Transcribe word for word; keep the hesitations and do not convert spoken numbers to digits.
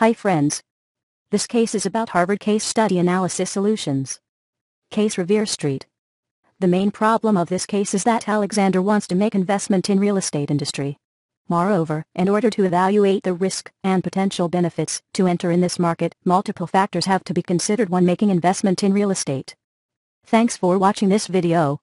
Hi friends. This case is about Harvard Case Study Analysis Solutions. Case Revere Street. The main problem of this case is that Alexander wants to make investment in real estate industry. Moreover, in order to evaluate the risk and potential benefits to enter in this market, multiple factors have to be considered when making investment in real estate. Thanks for watching this video.